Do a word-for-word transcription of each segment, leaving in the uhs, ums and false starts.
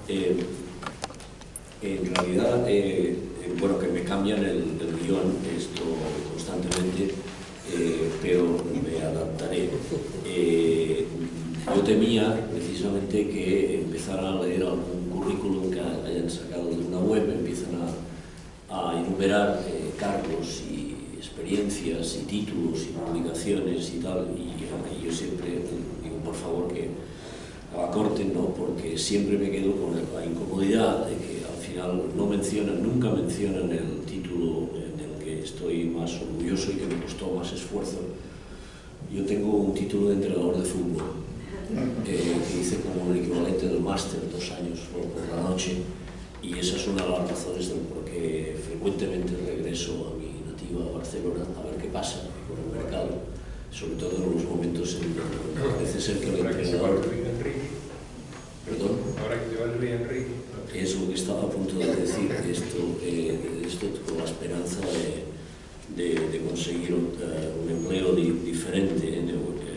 Eh, en realidad, eh, eh, bueno, que me cambian el, el guión esto constantemente, eh, pero me adaptaré. Eh, yo temía precisamente que empezaran a leer algún currículum que hayan sacado de una web, empiezan a, a enumerar eh, cargos y experiencias y títulos y publicaciones y tal, y, y yo siempre digo, por favor, que acorten, ¿no? Porque siempre me quedo con la incomodidad de que al final no mencionan, nunca mencionan el título en el que estoy más orgulloso y que me costó más esfuerzo. Yo tengo un título de entrenador de fútbol, eh, que hice como un equivalente del máster, dos años por, por la noche, y esa es una de las razones del por qué frecuentemente regreso a mi nativa Barcelona a ver qué pasa con el mercado, sobre todo en los momentos en que parece ser que el entrenador... ¿Perdón? Ahora que se va el Rey Enrique. Es lo que estaba a punto de decir, esto, eh, esto con la esperanza de, de, de conseguir uh, un empleo di, diferente, eh,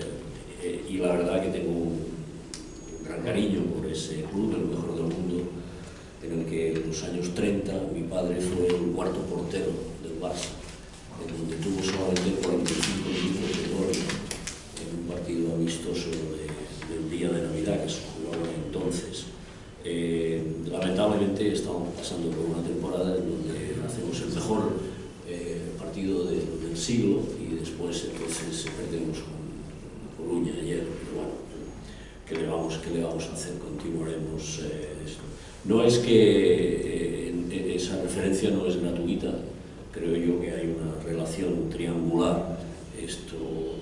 eh, y la verdad que tengo un gran cariño por ese club, el mejor del mundo, en el que en los años treinta mi padre fue el cuarto portero del Barça, en donde tuvo solamente cuarenta y cinco minutos de gol en un partido amistoso de, del día de Navidad que se jugaba entonces. Eh, lamentablemente estamos pasando por una temporada en donde hacemos el mejor eh, partido de, del siglo y después entonces perdemos con Coruña ayer, pero bueno, ¿qué le vamos, qué le vamos a hacer? Continuaremos eh, esto. No es que eh, esa referencia no es gratuita, creo yo que hay una relación triangular, esto,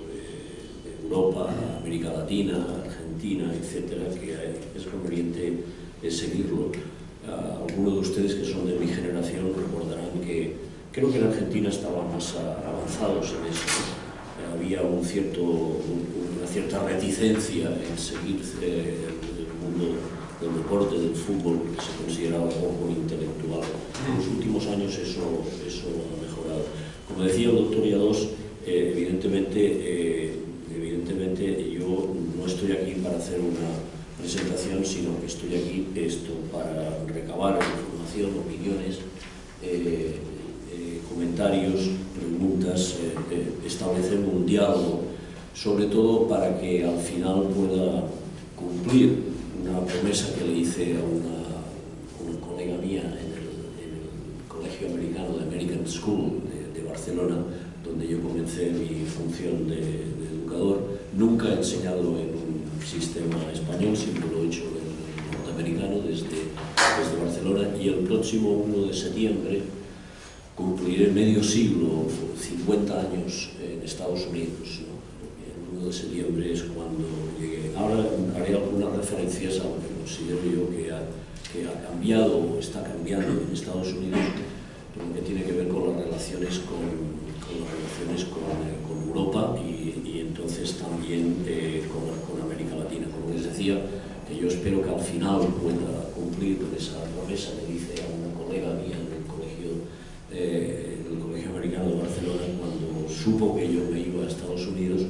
eh, Europa, América Latina, Argentina, etcétera, que hay, es conveniente es seguirlo. Uh, algunos de ustedes que son de mi generación recordarán que creo que en Argentina estaban más avanzados en eso. Uh, había un cierto, un, una cierta reticencia en seguir eh, el, el mundo del deporte, del fútbol, que se consideraba poco intelectual. En los últimos años eso, eso ha mejorado. Como decía el doctor Lladós, eh, evidentemente, eh, evidentemente yo no estoy aquí para hacer una presentación, sino que estoy aquí esto para recabar información, opiniones, eh, eh, comentarios, preguntas, eh, eh, establecer un diálogo, sobre todo para que al final pueda cumplir una promesa que le hice a una, una colega mía en el, en el Colegio Americano de American School de, de Barcelona, donde yo comencé mi función de, de educador. Nunca he enseñado en un sistema español, siempre lo he hecho en el norteamericano desde, desde Barcelona, y el próximo uno de septiembre cumpliré medio siglo, cincuenta años en Estados Unidos, ¿no? El uno de septiembre es cuando llegué. Ahora haré algunas referencias a lo que considero yo que ha, que ha cambiado o está cambiando en Estados Unidos, lo que tiene que ver con las relaciones con, con, las relaciones con, eh, con Europa y, y entonces también eh, con, con América Latina. Como les decía, que yo espero que al final pueda cumplir con esa promesa que dice a una colega mía en el colegio, eh, en el Colegio Americano de Barcelona, cuando supo que yo me iba a Estados Unidos,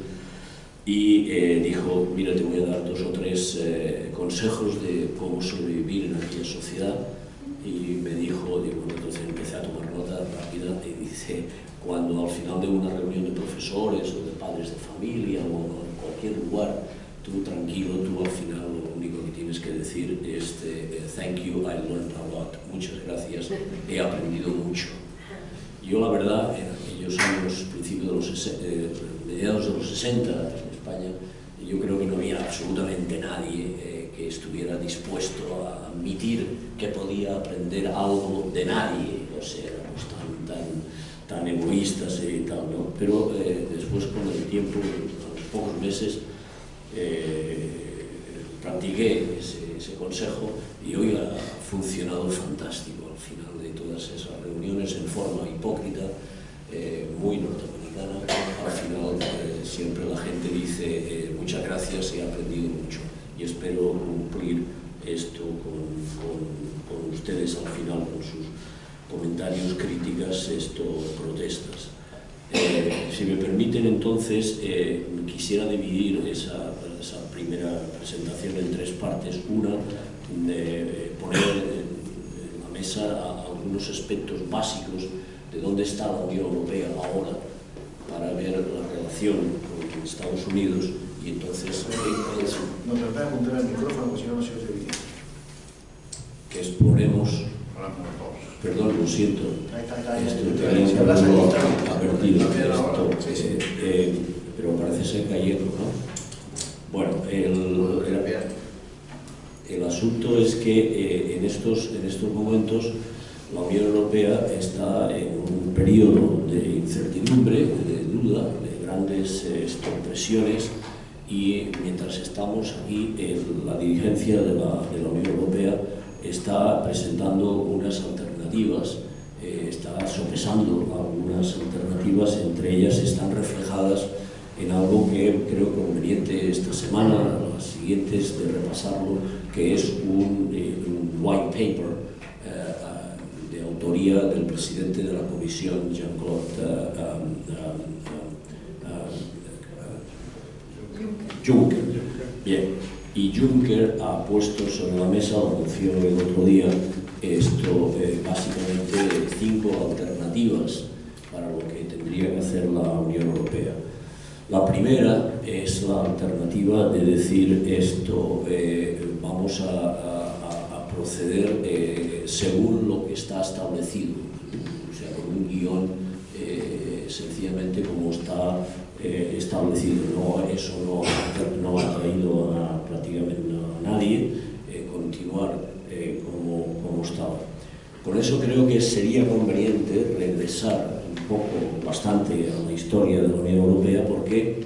y eh, dijo, mira, te voy a dar dos o tres eh, consejos de cómo sobrevivir en aquella sociedad. Y me dijo, digo, entonces empecé a tomar nota rápida y dice, cuando al final de una reunión de profesores o de padres de familia o en cualquier lugar, tú tranquilo, tú al final lo único que tienes que decir es eh, thank you, I learned a lot, muchas gracias, he aprendido mucho. Yo la verdad, en aquellos años, principios de los eh, mediados de los sesenta en España, yo creo que no había absolutamente nadie eh, que estuviera dispuesto a admitir que podía aprender algo de nadie, o sea, éramos tan, tan, tan egoístas y tal, ¿no? Pero eh, después, con el tiempo, a los pocos meses, eh, practiqué ese, ese consejo y hoy ha funcionado fantástico al final de todas esas reuniones en forma hipócrita, eh, muy norteamericana. Al final eh, siempre la gente dice eh, muchas gracias, he aprendido mucho y espero cumplir esto con, con, con ustedes al final, con sus comentarios, críticas, esto, protestas. Eh, si me permiten, entonces, eh, quisiera dividir esa, esa primera presentación en tres partes. Una, de poner en la mesa algunos aspectos básicos de dónde está la Unión Europea ahora, para ver la relación con Estados Unidos y entonces... No, trata de apuntar el micrófono, porque si no, no se oye bien. Que exploremos... Perdón, lo siento. Esto tenía que haberlo advertido. Esto, eh, eh, pero parece ser gallego, ¿no? Bueno, el, el, el asunto es que eh, en, estos, en estos momentos la Unión Europea está en un periodo de incertidumbre, de duda, de grandes eh, presiones, y mientras estamos aquí, eh, la dirigencia de la, de la Unión Europea está presentando unas alternativas, eh, está sopesando algunas alternativas, entre ellas están reflejadas en algo que creo conveniente esta semana, las siguientes, de repasarlo, que es un, eh, un white paper eh, de autoría del presidente de la Comisión, Jean-Claude uh, um, um, uh, uh, Juncker. Bien. Y Juncker ha puesto sobre la mesa, lo anunció el otro día, esto, eh, básicamente cinco alternativas para lo que tendría que hacer la Unión Europea. La primera es la alternativa de decir esto, eh, vamos a, a, a proceder eh, según lo que está establecido, o sea, con un guión eh, sencillamente como está eh, establecido. No, eso no, no ha traído a, prácticamente a nadie eh, continuar eh, como, como estaba. Por eso creo que sería conveniente regresar un poco, bastante, a la historia de la Unión Europea, porque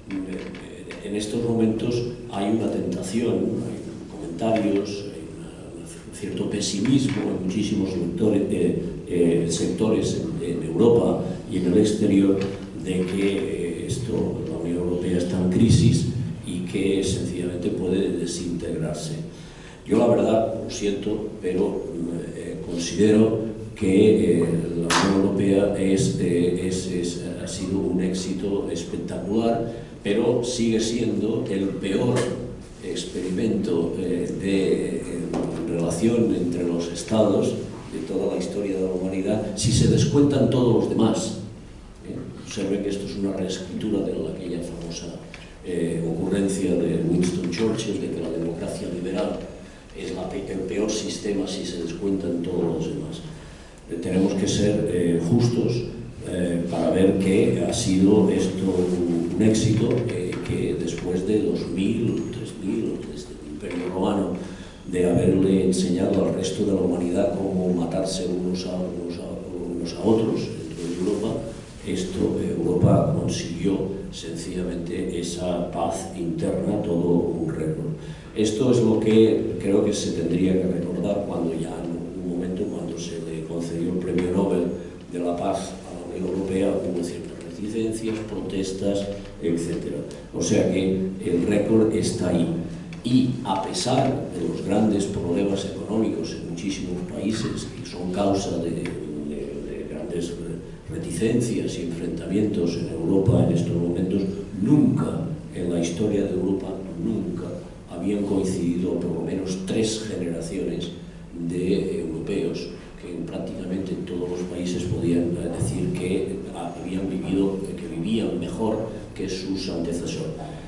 en estos momentos hay una tentación, hay comentarios, hay una, un cierto pesimismo en muchísimos sectores, eh, eh, sectores en, en Europa y en el exterior, de que eh, esto, la Unión Europea está en crisis y que sencillamente puede desintegrarse. Yo la verdad, lo siento, pero eh, considero que eh, la Unión Europea es, eh, es, es, ha sido un éxito espectacular, pero sigue siendo el peor experimento eh, de eh, relación entre los estados de toda la historia de la humanidad, si se descuentan todos los demás. Eh, observen que esto es una reescritura de la, aquella famosa eh, ocurrencia de Winston Churchill, de que la democracia liberal es la, el peor sistema si se descuentan todos los demás. Eh, tenemos que ser eh, justos eh, para ver que ha sido esto un, un éxito, eh, que después de dos mil, tres mil, desde el Imperio Romano, de haberle enseñado al resto de la humanidad cómo matarse unos a, unos a, unos a otros dentro de Europa, esto, eh, Europa consiguió sencillamente esa paz interna, todo un récord. Esto es lo que creo que se tendría que recordar cuando ya en un momento, cuando se le concedió el Premio Nobel de la Paz a la Unión Europea, hubo ciertas reticencias, protestas, etcétera. O sea que el récord está ahí. Y a pesar de los grandes problemas económicos en muchísimos países, que son causa de, de, de grandes reticencias y enfrentamientos en Europa en estos momentos, nunca en la historia de Europa, nunca habían coincidido por lo menos tres generaciones de europeos que prácticamente en todos los países podían decir que habían vivido, que vivían mejor que sus antecesores.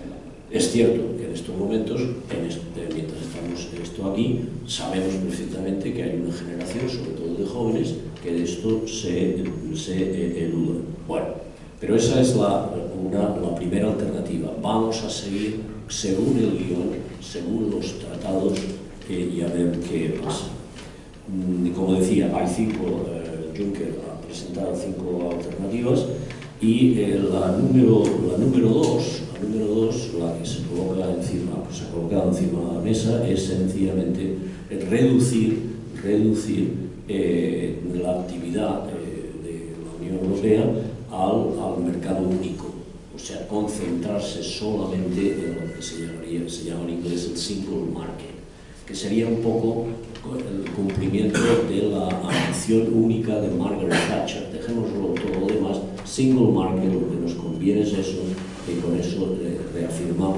Es cierto que en estos momentos, en este, mientras estamos esto aquí, sabemos perfectamente que hay una generación, sobre todo de jóvenes, que de esto se, se eluda. Bueno, pero esa es la, una, la primera alternativa. Vamos a seguir según el guión, según los tratados, eh, y a ver qué pasa. Como decía, hay cinco, eh, Juncker ha presentado cinco alternativas, y eh, la, número, la número dos, la número dos, la que se coloca encima, pues se ha colocado encima de la mesa, es sencillamente reducir, reducir eh, la actividad eh, de la Unión Europea al, al mercado único. O sea, concentrarse solamente en lo que se, llamaría, se llama en inglés el single market, que sería un poco el cumplimiento de la ambición única de Margaret Thatcher. Dejémoslo todo lo demás, single market, lo que nos conviene es eso, y con eso reafirmamos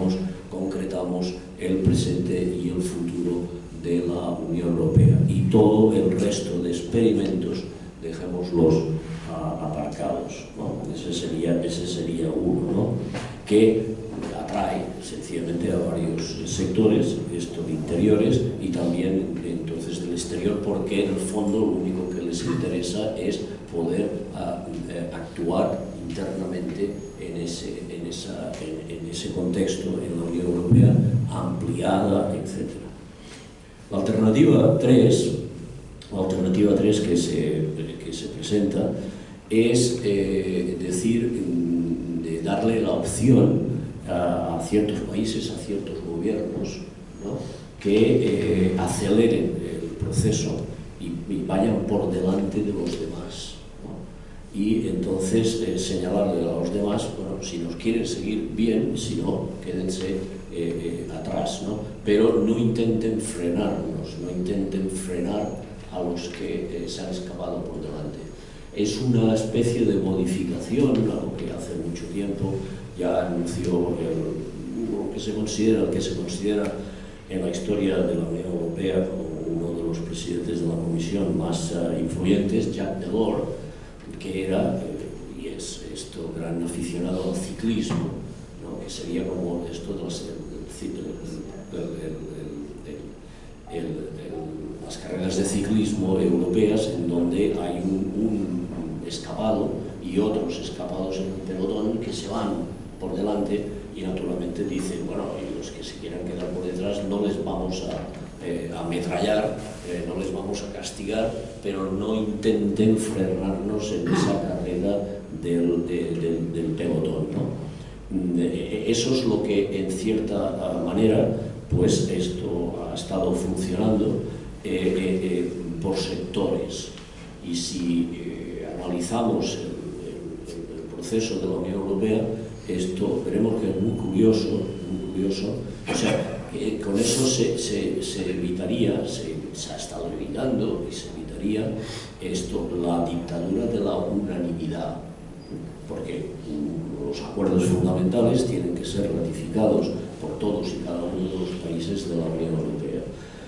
concretamos el presente y el futuro de la Unión Europea. Y todo el resto de experimentos dejémoslos uh, aparcados, ¿no? Ese sería, ese sería uno, ¿no? Que atrae sencillamente a varios sectores, esto de interiores y también entonces del exterior, porque en el fondo lo único que les interesa es poder uh, eh, actuar internamente en ese, en, esa, en, en ese contexto, en la Unión Europea ampliada, etcétera. La alternativa tres, la alternativa tres que se, que se presenta es eh, decir, de darle la opción a, a ciertos países, a ciertos gobiernos, ¿no? que eh, aceleren el proceso y, y vayan por delante de los demás, ¿no? Y entonces eh, señalarle a los demás, bueno, si nos quieren seguir bien, si no, quédense eh, eh, atrás, ¿no? Pero no intenten frenarnos, no intenten frenar a los que eh, se han escapado por delante. Es una especie de modificación, algo que hace mucho tiempo ya anunció el, lo que se considera, el que se considera en la historia de la Unión Europea como uno de los presidentes de la Comisión más uh, influyentes, Jacques Delors, que era, eh, y es esto, gran aficionado al ciclismo, ¿no? Que sería como esto de los, el, el, el, el, las carreras de ciclismo europeas, en donde hay un, un escapado y otros escapados en un pelotón que se van por delante y naturalmente dicen, bueno, y los que se quieran quedar por detrás no les vamos a eh, ametrallar, eh, no les vamos a castigar, pero no intenten frenarnos en esa carrera del, de, del, del pelotón, ¿no? Eso es lo que en cierta manera pues esto ha estado funcionando eh, eh, eh, por sectores, y si eh, analizamos el, el, el proceso de la Unión Europea, esto veremos que es muy curioso, muy curioso. O sea, que con eso se, se, se evitaría, se, se ha estado evitando y se evitaría esto, la dictadura de la unanimidad, porque los acuerdos fundamentales tienen que ser ratificados por todos y cada uno de los países de la Unión Europea.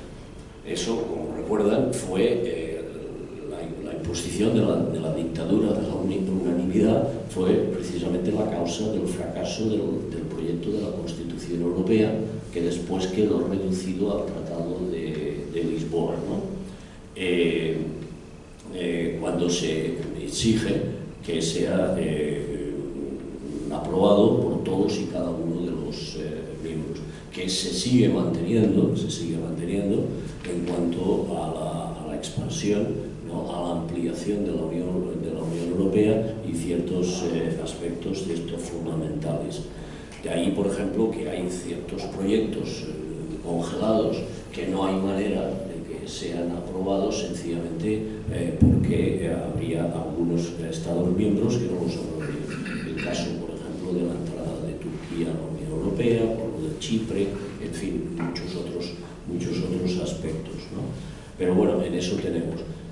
Eso, como recuerdan, fue eh, la, la imposición de la, de la dictadura de la unanimidad, fue precisamente la causa del fracaso del, del proyecto de la Constitución Europea, que después quedó reducido al Tratado de, de Lisboa, ¿no? Eh, eh, cuando se exige que sea eh, aprobado por todos y cada uno de los eh, miembros, que se sigue manteniendo, se sigue manteniendo en cuanto a la, a la expansión, ¿no? A la ampliación de la Unión, de la Unión Europea y ciertos eh, aspectos de estos fundamentales. De ahí, por ejemplo, que hay ciertos proyectos eh, congelados que no hay manera de que sean aprobados sencillamente eh, porque eh, habría algunos Estados miembros que no los aprobarían. El caso, por ejemplo, de la entrada de Turquía a la Unión Europea, o lo de Chipre, en fin, muchos otros, muchos otros aspectos, ¿no? Pero bueno, en eso tenemos.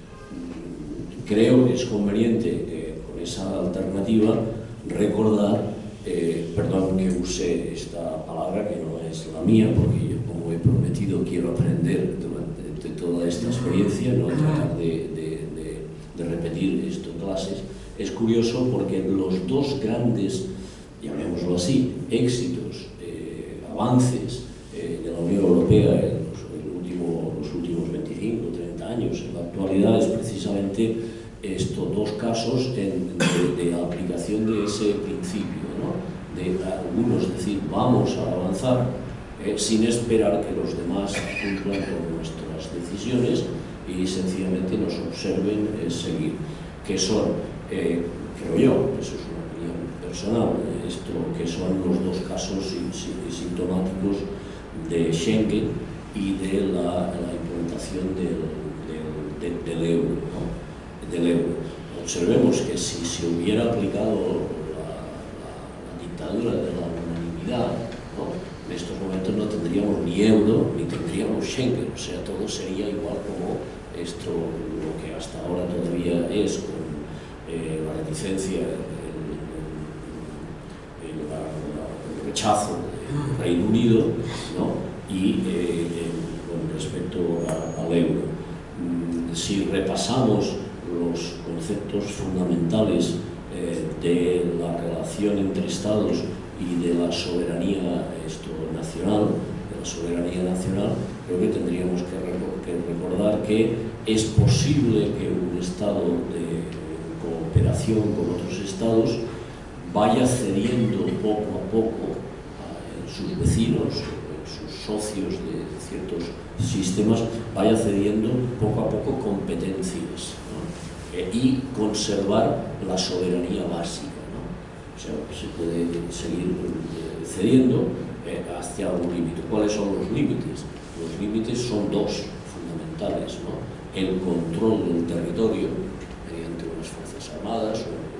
Creo que es conveniente, eh, con esa alternativa, recordar, eh, perdón que use esta palabra que no es la mía, porque yo, como he prometido, quiero aprender durante de toda esta experiencia, no tratar de, de, de, de repetir esto en clases. Es curioso porque los dos grandes, llamémoslo así, éxitos, eh, avances eh, de la Unión Europea en los, el último, los últimos veinticinco, treinta años, en la actualidad, es precisamente estos dos casos en, de, de aplicación de ese principio, ¿no? De algunos decir, vamos a avanzar eh, sin esperar que los demás cumplan con nuestras decisiones y sencillamente nos observen eh, seguir, que son, eh, creo yo, eso es una opinión personal, esto que son los dos casos sintomáticos de Schengen y de la, la implementación del, del, del, del euro, ¿no? Del euro. Observemos que si se hubiera aplicado la, la, la dictadura de la unanimidad, ¿no? En estos momentos no tendríamos ni euro ni tendríamos Schengen, o sea, todo sería igual como esto, lo que hasta ahora todavía es, con eh, la reticencia, el, el, el, la, la, el rechazo del Reino Unido, ¿no? Y eh, eh, con respecto a, al euro. Mm, si repasamos los conceptos fundamentales eh, de la relación entre Estados y de la soberanía esto, nacional, de la soberanía nacional, creo que tendríamos que, que recordar que es posible que un Estado de cooperación con otros Estados vaya cediendo poco a poco a sus vecinos, sus socios de ciertos sistemas, vaya cediendo poco a poco competencias, ¿no? eh, y conservar la soberanía básica, ¿no? O sea, se puede seguir eh, cediendo eh, hacia un límite. ¿Cuáles son los límites? Los límites son dos fundamentales, ¿no? El control del territorio mediante unas fuerzas armadas,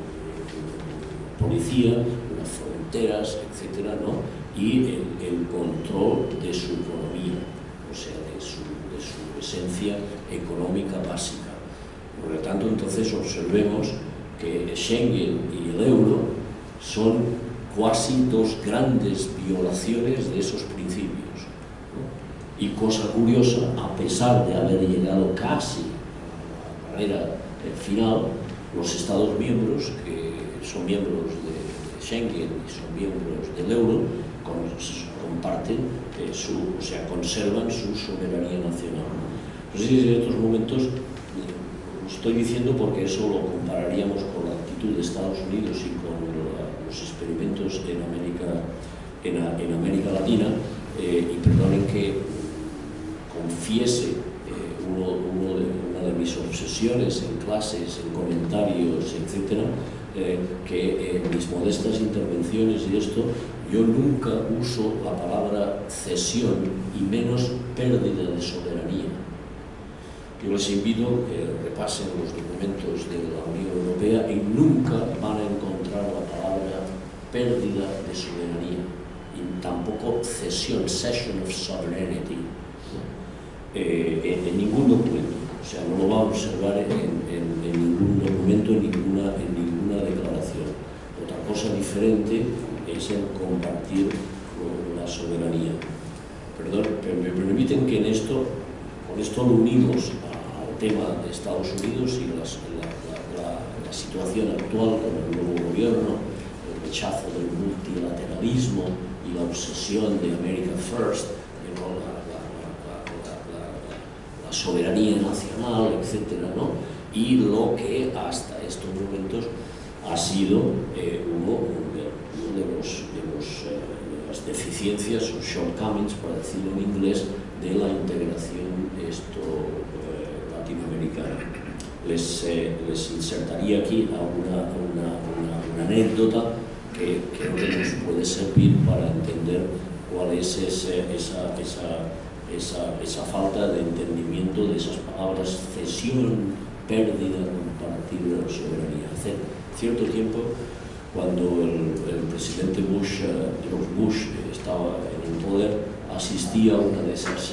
una policía, unas fronteras, etcétera, ¿no? Y el, el control de su economía, o sea, de su, de su esencia económica básica. Por lo tanto, entonces observemos que Schengen y el euro son casi dos grandes violaciones de esos principios, ¿no? Y cosa curiosa, a pesar de haber llegado casi a la barrera final, los Estados miembros, que son miembros de Schengen y son miembros del euro, comparten eh, su, o sea, conservan su soberanía nacional. Entonces, en estos momentos, eh, lo estoy diciendo porque eso lo compararíamos con la actitud de Estados Unidos y con la, los experimentos en América, en, en América Latina, eh, y perdonen que confiese eh, uno, uno de, una de mis obsesiones en clases, en comentarios, etcétera, eh, que en mis modestas intervenciones y esto, yo nunca uso la palabra cesión y menos pérdida de soberanía. Yo les invito a que repasen los documentos de la Unión Europea y nunca van a encontrar la palabra pérdida de soberanía y tampoco cesión, cession of sovereignty, ¿no? eh, en, en ningún documento. O sea, no lo va a observar en, en, en ningún documento, en ninguna, en ninguna declaración. Otra cosa diferente es el compartir la soberanía. Perdón, pero me permiten que en esto, con esto lo unimos al tema de Estados Unidos y las, la, la, la, la situación actual con el nuevo gobierno, el rechazo del multilateralismo y la obsesión de America First, ¿no? la, la, la, la, la, la soberanía nacional, etcétera, ¿no? Y lo que hasta estos momentos ha sido eh, uno, uno de, los, de, los, eh, de las deficiencias o shortcomings, para decirlo en inglés, de la integración esto, eh, latinoamericana. Les, eh, les insertaría aquí una, una, una, una anécdota que creo que nos puede servir para entender cuál es ese, esa, esa, esa, esa falta de entendimiento de esas palabras cesión, pérdida, compartir la soberanía. Hace cierto tiempo, cuando el, el presidente Bush, uh, George Bush, estaba en el poder, asistía a una de esas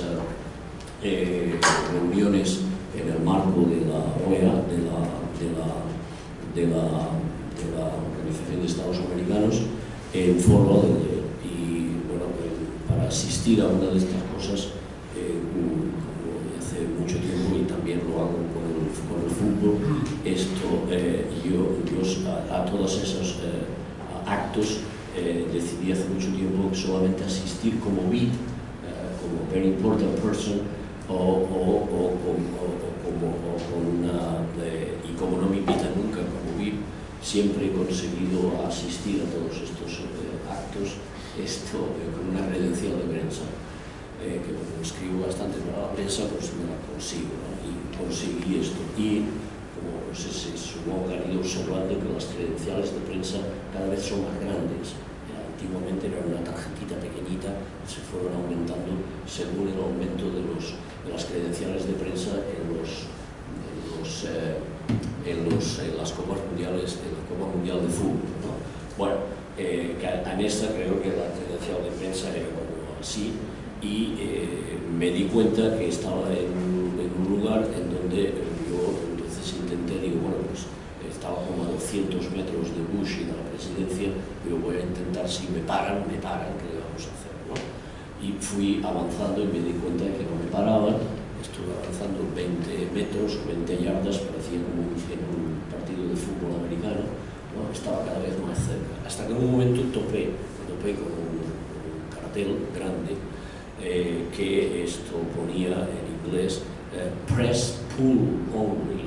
eh, reuniones en el marco de la O E A, de la, de la, de la, de la Organización de Estados Americanos, en Fort Lauderdale. Y bueno, para asistir a una de estas cosas, eh, hace mucho tiempo, y también lo hago con el, con el fútbol, esto, eh, yo, yo a, a todos esos eh, actos eh, decidí hace mucho tiempo que solamente asistir como V I P, eh, como Very Important Person, o, o, o, o, o, o, como, o con una, eh, y como no me invitan nunca como V I P, siempre he conseguido asistir a todos estos eh, actos esto, eh, con una credencial de prensa. Eh, que como escribo bastante para la prensa, pues me la consigo, ¿no? Y conseguí esto. Y como no sé si supongo que han ido observando que las credenciales de prensa cada vez son más grandes. Eh, antiguamente era una tarjetita pequeñita, se fueron aumentando según el aumento de, los, de las credenciales de prensa en, los, en, los, eh, en, los, en las copas mundiales, en la Copa Mundial de Fútbol, ¿no? Bueno, eh, en esta creo que la credencial de prensa era como así. Y eh, me di cuenta que estaba en, en un lugar en donde yo entonces intenté, digo, bueno, pues estaba como a doscientos metros de Bush y de la presidencia. Yo voy a intentar, si me paran, me paran, ¿qué le vamos a hacer, ¿no? Y fui avanzando y me di cuenta de que no me paraban. Estuve avanzando veinte metros, veinte yardas, parecía como en un partido de fútbol americano, ¿no? Estaba cada vez más cerca, hasta que en un momento topé, topé con un, un cartel grande eh, que esto ponía en inglés eh, Press Pull Only,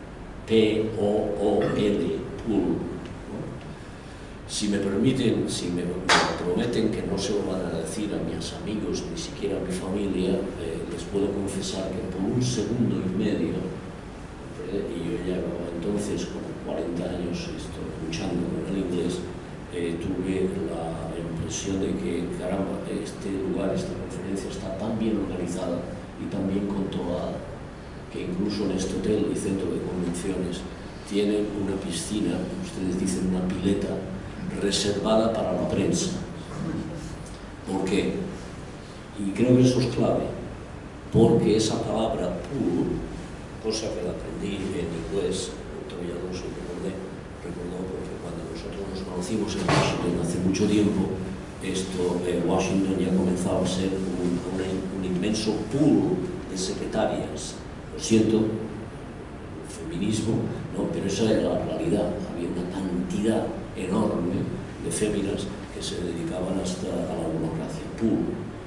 P O O L, Pull. Si me permiten, si me, me prometen que no se lo van a decir a mis amigos, ni siquiera a mi familia, eh, les puedo confesar que por un segundo y medio, eh, y yo ya entonces con cuarenta años esto, luchando con el inglés, eh, tuve la impresión de que, caramba, este lugar, esta conferencia está tan bien organizada y tan bien controlada, que incluso en este hotel y centro de convenciones tienen una piscina, ustedes dicen una pileta, reservada para la prensa. ¿Por qué? Y creo que eso es clave, porque esa palabra pull, cosa que la aprendí en inglés, todavía no se recordé, recordó porque cuando nosotros nos conocimos en Washington hace mucho tiempo, esto, eh, Washington ya comenzaba a ser un, un, un inmenso pool de secretarias. Lo siento, feminismo, ¿no? Pero esa era la realidad, había una cantidad enorme de féminas que se dedicaban hasta a la burocracia pura.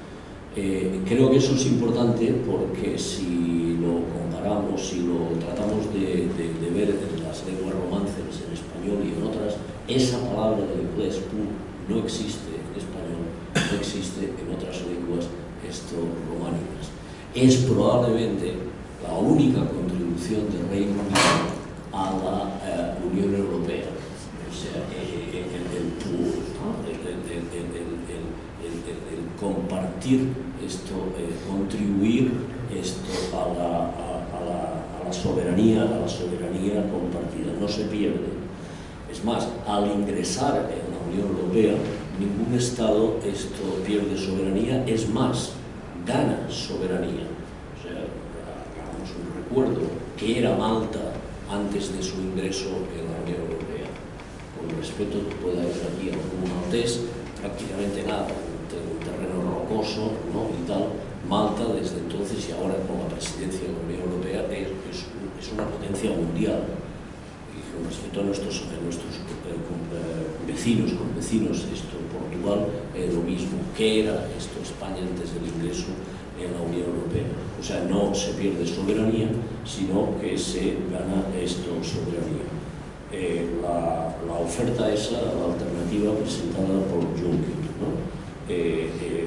Eh, creo que eso es importante porque si lo comparamos, si lo tratamos de, de, de ver en las lenguas romances, en español y en otras, esa palabra del inglés pur no existe en español, no existe en otras lenguas esto, románicas. Es probablemente la única contribución del Reino Unido a la uh, Unión Europea. O sea, el, el, el, pool, ¿no? el, el, el, el, el, el, el compartir esto, eh, contribuir esto a la, a, a, la, a la soberanía, a la soberanía compartida, no se pierde. Es más, al ingresar en la Unión Europea, ningún Estado esto pierde soberanía, es más, gana soberanía. O sea, hagamos un recuerdo, que era Malta antes de su ingreso en la Unión Europea. Con respeto, tú puedes ir aquí a un maltés, prácticamente nada, un terreno rocoso, ¿no? Y tal. Malta, desde entonces y ahora con la presidencia de la Unión Europea, es, es, es una potencia mundial. Y con respecto a nuestros, a nuestros eh, con, eh, vecinos, con vecinos, esto, Portugal, es lo mismo. ¿Qué era esto España antes del ingreso en la Unión Europea? O sea, no se pierde soberanía, sino que se gana esto soberanía. Eh, la, la oferta esa, la alternativa presentada por Juncker, ¿no? eh, eh,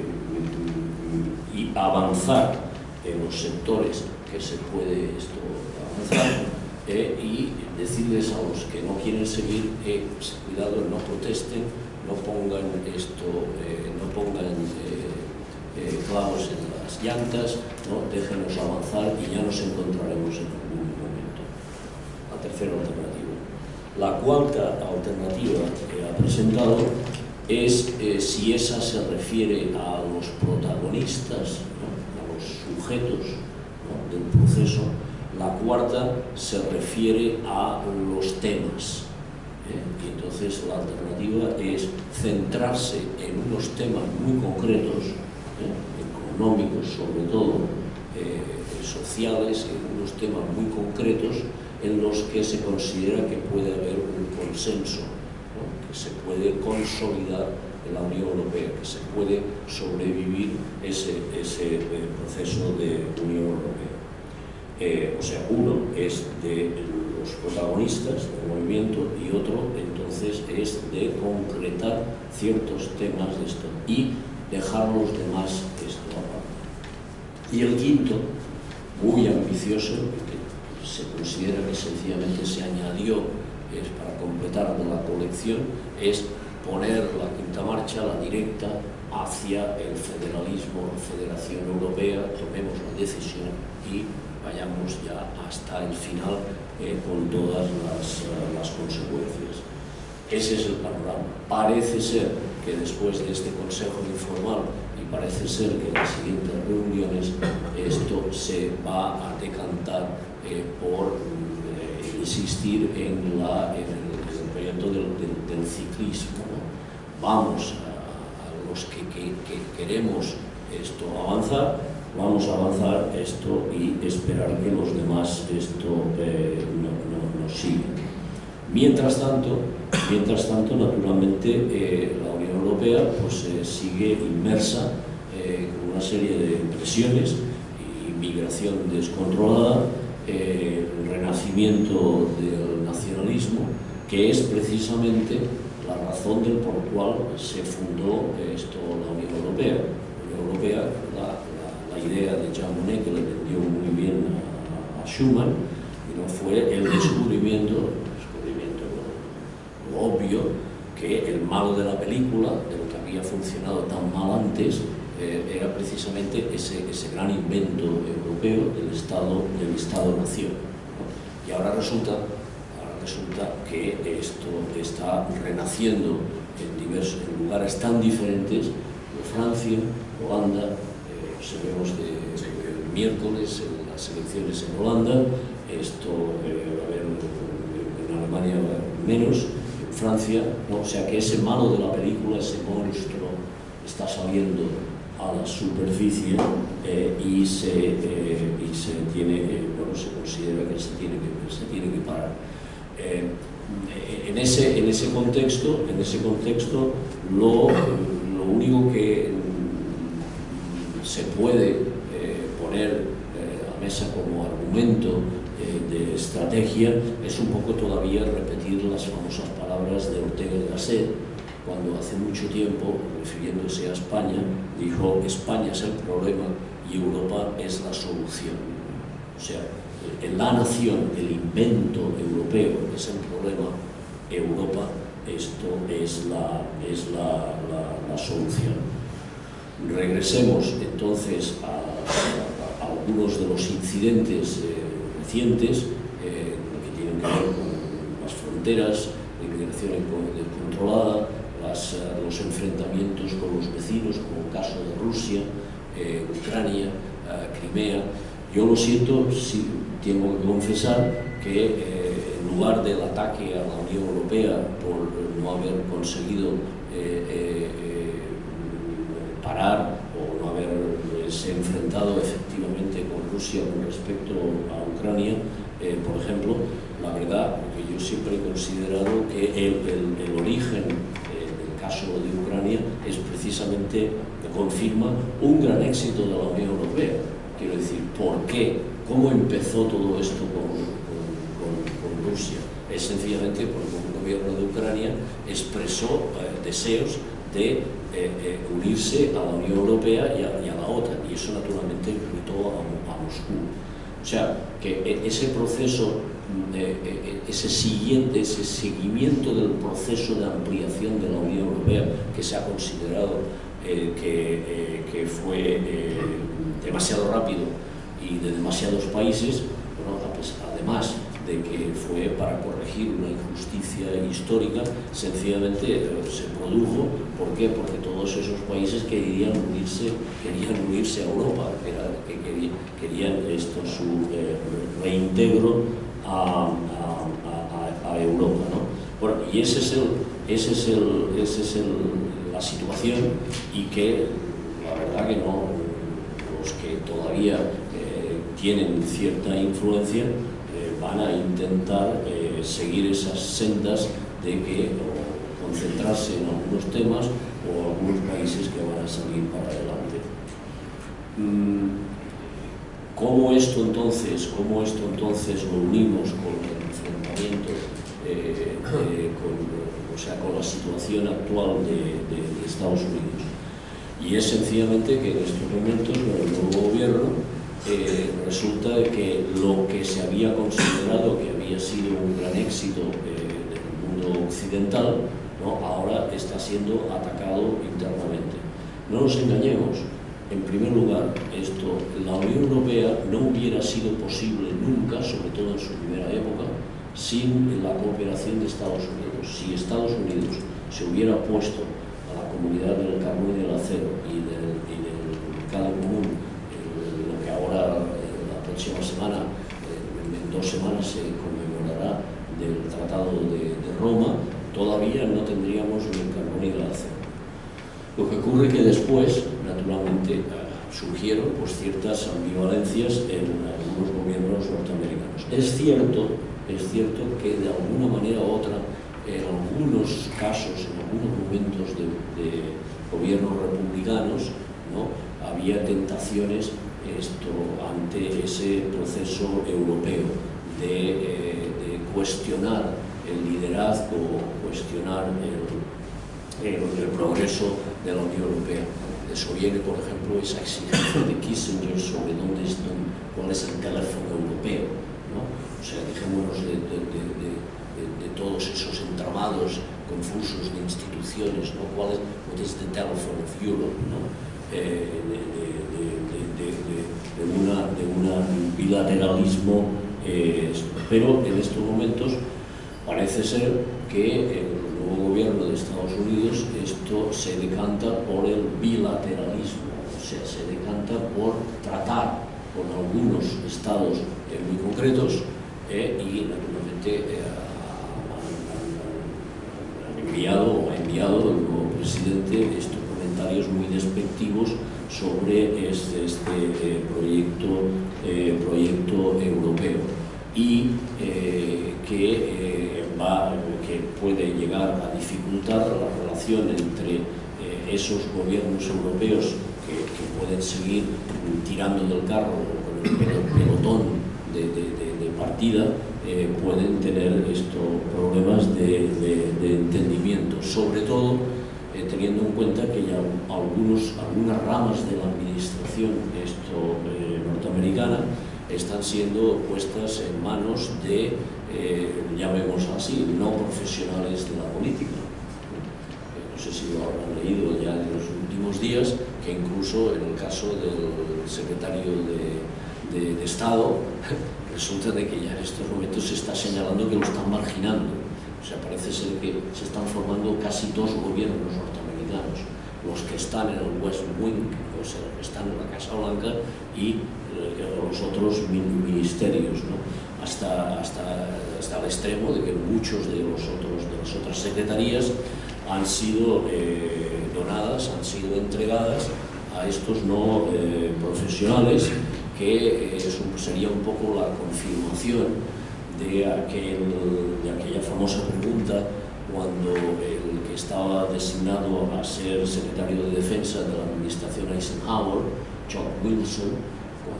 y avanzar en los sectores que se puede esto avanzar eh, y decirles a los que no quieren seguir, eh, pues, cuidado, no protesten, no pongan esto, eh, no pongan eh, eh, clavos en las llantas, ¿no? Déjenos avanzar y ya nos encontraremos en algún momento. La tercera alternativa. La cuarta alternativa que ha presentado es eh, si esa se refiere a los protagonistas, ¿no? A los sujetos, ¿no? Del proceso. La cuarta se refiere a los temas. ¿eh? Y entonces la alternativa es centrarse en unos temas muy concretos, ¿eh? económicos sobre todo, eh, sociales, en unos temas muy concretos en los que se considera que puede haber un consenso, ¿no? Que se puede consolidar en la Unión Europea, que se puede sobrevivir ese, ese eh, proceso de Unión Europea. Eh, o sea, uno es de los protagonistas del movimiento y otro entonces es de concretar ciertos temas de esto y dejar los demás esto aparte. Y el quinto, muy ambicioso, que se considera que sencillamente se añadió es para completar la colección, es poner la quinta marcha, la directa, hacia el federalismo, la Federación Europea, tomemos la decisión y vayamos ya hasta el final eh, con todas las, uh, las consecuencias. Ese es el panorama. Parece ser que después de este consejo informal y parece ser que en las siguientes reuniones esto se va a decantar eh, por eh, insistir en, la, en, el, en el proyecto del, del, del ciclismo, ¿no? Vamos a, a los que, que, que queremos esto avanzar, vamos a avanzar esto y esperar que los demás esto eh, no, no, nos sigan. Mientras tanto, mientras tanto naturalmente, eh, la Unión Europea pues, eh, sigue inmersa eh, con una serie de presiones, inmigración descontrolada, eh, el renacimiento del nacionalismo, que es precisamente la razón del por cual se fundó esto, la Unión Europea. La Unión Europea, la, la, la idea de Jean Monnet, que le vendió muy bien a, a Schuman, ¿no? Fue el descubrimiento, descubrimiento lo, lo obvio, que el malo de la película, de lo que había funcionado tan mal antes, eh, era precisamente ese, ese gran invento europeo del Estado, del Estado-Nación, ¿no? Y ahora resulta, ahora resulta que esto está renaciendo en diversos en lugares tan diferentes, como Francia, Holanda, eh, observemos de, de, el miércoles en las elecciones en Holanda, esto eh, a ver, en Alemania menos, en Francia, ¿no? O sea que ese malo de la película, ese monstruo, está saliendo a la superficie eh, y, se, eh, y se tiene, eh, bueno, se considera que se tiene que, se tiene que parar. Eh, en, ese, en ese contexto, en ese contexto lo, lo único que se puede eh, poner eh, a mesa como argumento eh, de estrategia es un poco todavía repetir las famosas palabras de Ortega y Gasset, cuando hace mucho tiempo, refiriéndose a España, dijo: España es el problema y Europa es la solución. O sea, en la nación, el invento europeo es el problema, Europa, esto es la, es la, la, la solución. Regresemos entonces a, a, a algunos de los incidentes eh, recientes eh, que tienen que ver con las fronteras, la inmigración descontrolada, las, uh, los enfrentamientos con los vecinos, como el caso de Rusia, eh, Ucrania, uh, Crimea. Yo lo siento, sí, tengo que confesar que eh, en lugar del ataque a la Unión Europea por no haber conseguido eh, eh, parar o no haberse enfrentado efectivamente con Rusia con respecto a Ucrania, eh, por ejemplo, la verdad que yo siempre he considerado que el, el, el origen eh, del caso de Ucrania es precisamente, que confirma un gran éxito de la Unión Europea. Quiero decir, ¿por qué? ¿Cómo empezó todo esto con, con, con, con Rusia? Es sencillamente porque el gobierno de Ucrania expresó eh, deseos de eh, eh, unirse a la Unión Europea y a, y a la OTAN, y eso naturalmente irritó a, a Moscú. O sea, que ese proceso, eh, eh, ese siguiente, ese seguimiento del proceso de ampliación de la Unión Europea, que se ha considerado eh, que, eh, que fue eh, demasiado rápido y de demasiados países, bueno, pues, además de que fue para corregir una injusticia histórica, sencillamente eh, se produjo. ¿Por qué? Porque todos esos países querían unirse, querían unirse a Europa, que, era, que querían, querían esto, su eh, reintegro a, a, a, a Europa, ¿no? Bueno, y ese es el, ese es el, ese es el, la situación, y que la verdad que no, los que todavía eh, tienen cierta influencia van a intentar eh, seguir esas sendas de que o concentrarse en algunos temas o algunos países que van a salir para adelante. ¿Cómo esto entonces, cómo esto entonces lo unimos con el enfrentamiento, eh, eh, con, o sea, con la situación actual de, de, de Estados Unidos? Y es sencillamente que en estos momentos con el nuevo gobierno Eh, resulta que lo que se había considerado que había sido un gran éxito eh, del mundo occidental, ¿no?, ahora está siendo atacado internamente. No nos engañemos, en primer lugar, esto, la Unión Europea no hubiera sido posible nunca, sobre todo en su primera época, sin la cooperación de Estados Unidos. Si Estados Unidos se hubiera opuesto a la comunidad del carbón y del acero y del, y del mercado común, ahora, eh, la próxima semana, eh, en dos semanas se conmemora tratará del Tratado de, de Roma, todavía no tendríamos ni el carbón ni el acero. Lo que ocurre que después, naturalmente, surgieron pues, ciertas ambivalencias en algunos gobiernos norteamericanos. Es cierto, es cierto que de alguna manera u otra, en algunos casos, en algunos momentos de, de gobiernos republicanos, ¿no?, había tentaciones esto, ante ese proceso europeo de, eh, de cuestionar el liderazgo, cuestionar el, el, el progreso de la Unión Europea. De eso viene, por ejemplo, esa exigencia de Kissinger sobre dónde están, cuál es el teléfono europeo, ¿no? O sea, dejémonos de, de, de, de, de, de todos esos entramados confusos de instituciones, ¿no? ¿Cuál es, what is the telephone of Europe, ¿no? Eh, de, de, de, de, de, de, una, de un bilateralismo, eh, pero en estos momentos parece ser que el nuevo gobierno de Estados Unidos esto se decanta por el bilateralismo, o sea, se decanta por tratar con algunos estados eh, muy concretos eh, y naturalmente eh, han enviado, ha enviado el nuevo presidente estos comentarios muy despectivos sobre este, este eh, proyecto, eh, proyecto europeo y eh, que, eh, va, que puede llegar a dificultar la relación entre eh, esos gobiernos europeos que, que pueden seguir tirando del carro con el pelotón de, de, de, de partida, eh, pueden tener estos problemas de, de, de entendimiento, sobre todo eh, teniendo en cuenta que ya algunos, algunas ramas de la administración esto, eh, norteamericana están siendo puestas en manos de, eh, llamémoslo así, no profesionales de la política. Eh, no sé si lo habrán leído ya en los últimos días, que incluso en el caso del secretario de, de, de Estado, resulta de que ya en estos momentos se está señalando que lo están marginando. O sea, parece ser que se están formando casi dos gobiernos norteamericanos, los que están en el West Wing, o sea, los que están en la Casa Blanca, y los otros ministerios, ¿no? hasta, hasta, hasta el extremo de que muchos de, los otros, de las otras secretarías han sido eh, donadas, han sido entregadas a estos no eh, profesionales, que eh, eso sería un poco la confirmación de, aquel, de aquella famosa pregunta cuando el que estaba designado a ser secretario de Defensa de la administración Eisenhower, Chuck Wilson,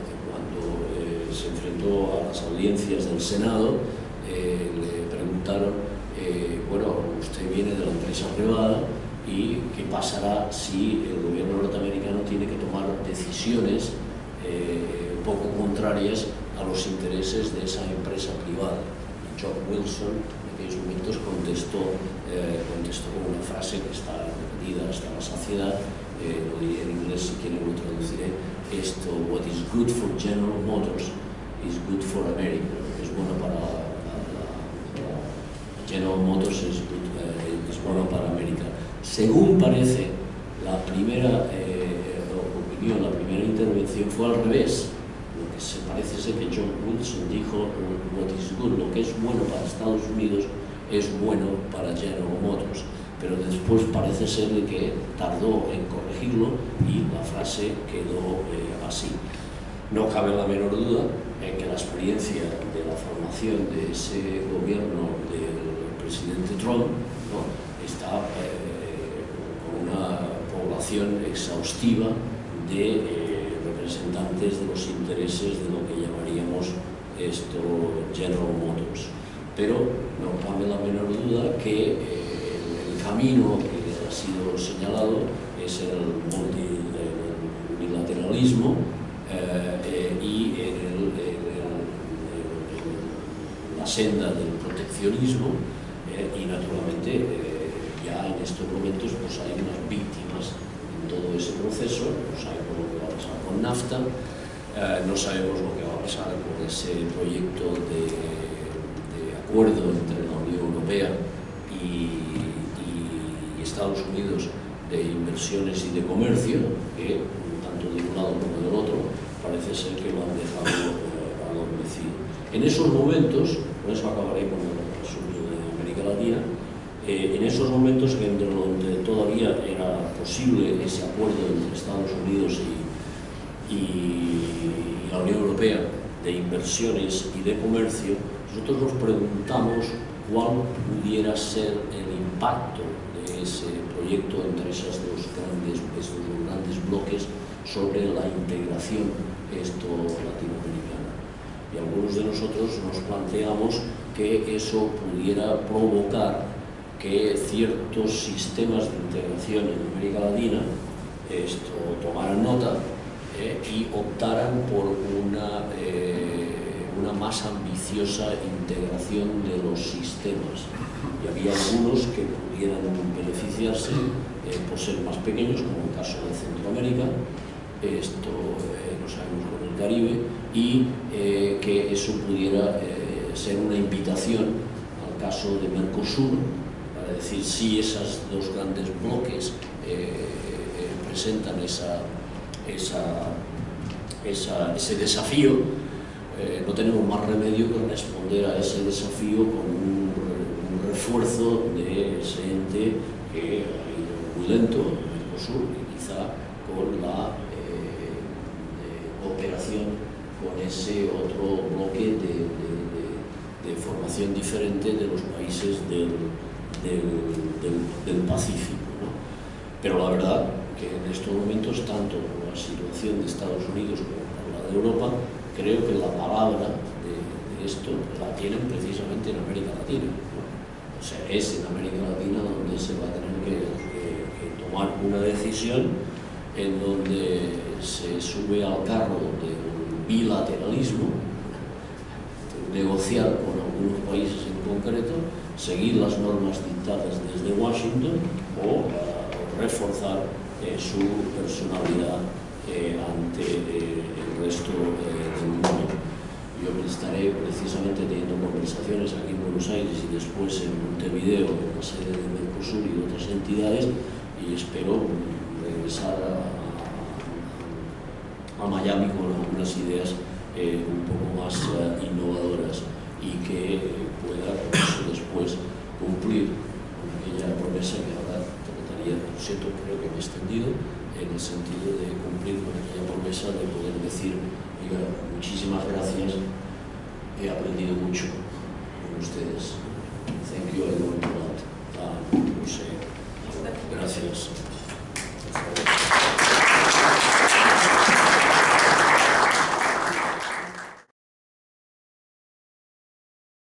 se enfrentó a las audiencias del Senado, eh, le preguntaron, eh, bueno, usted viene de la empresa privada y qué pasará si el gobierno norteamericano tiene que tomar decisiones eh, poco contrarias a los intereses de esa empresa privada. Y Chuck Wilson en aquellos momentos contestó, eh, contestó con una frase que está repetida hasta la saciedad, eh, lo diré en inglés, si quieren lo traduciré, esto: what is good for General Motors is good for America. Es bueno para, para, para General Motors, es, good, eh, es bueno para América. Según parece, la primera eh, opinión, la primera intervención fue al revés. Lo que se parece ser que John Wilson dijo: what is good, lo que es bueno para Estados Unidos es bueno para General Motors. Pero después parece ser de que tardó en corregirlo y la frase quedó eh, así. No cabe la menor duda en que la experiencia de la formación de ese gobierno del presidente Trump, ¿no?, está eh, con una población exhaustiva de eh, representantes de los intereses de lo que llamaríamos esto General Motors. Pero no cabe la menor duda que eh, camino que ha sido señalado es el multilateralismo eh, eh, y en, el, en, el, en la senda del proteccionismo eh, y naturalmente eh, ya en estos momentos pues hay unas víctimas en todo ese proceso. No sabemos lo que va a pasar con NAFTA, eh, no sabemos lo que va a pasar con ese proyecto de, de acuerdo entre la Unión Europea y Estados Unidos de inversiones y de comercio, que tanto de un lado como del otro parece ser que lo han dejado eh, adormecido. En esos momentos, con eso acabaré con el asunto de América Latina. Eh, en esos momentos en donde todavía era posible ese acuerdo entre Estados Unidos y, y la Unión Europea de inversiones y de comercio, nosotros nos preguntamos cuál pudiera ser el impacto de ese proyecto entre esas dos grandes, estos dos grandes bloques sobre la integración esto latinoamericana. Y algunos de nosotros nos planteamos que eso pudiera provocar que ciertos sistemas de integración en América Latina esto, tomaran nota eh, y optaran por una, eh, una más ambiciosa integración de los sistemas. Y había algunos que pudieran beneficiarse eh, por ser más pequeños, como el caso de Centroamérica, esto eh, lo sabemos con el Caribe, y eh, que eso pudiera eh, ser una invitación al caso de Mercosur. Es decir, si esos dos grandes bloques eh, eh, presentan esa, esa, esa, ese desafío, eh, no tenemos más remedio que responder a ese desafío con un, un refuerzo de ese ente que ha ido muy lento, el Mercosur, y quizá con la eh, operación con ese otro bloque de, de, de, de formación diferente de los países del Del, del, del Pacífico, ¿no? Pero la verdad que en estos momentos, tanto por la situación de Estados Unidos como por la de Europa, creo que la palabra de, de esto la tienen precisamente en América Latina, ¿no? O sea, es en América Latina donde se va a tener que, que, que tomar una decisión en donde se sube al carro del bilateralismo, negociar con algunos países en concreto, seguir las normas dictadas desde Washington o uh, reforzar eh, su personalidad eh, ante eh, el resto eh, del mundo. Yo estaré precisamente teniendo conversaciones aquí en Buenos Aires y después en Montevideo, en la sede de Mercosur y otras entidades, y espero regresar a, a, a Miami con algunas ideas eh, un poco más uh, innovadoras y que pueda después cumplir con aquella promesa que ahora trataría, lo siento, creo que me he extendido, en el sentido de cumplir con aquella promesa de poder decir, oiga, muchísimas gracias, he aprendido mucho con ustedes. Thank you, everyone.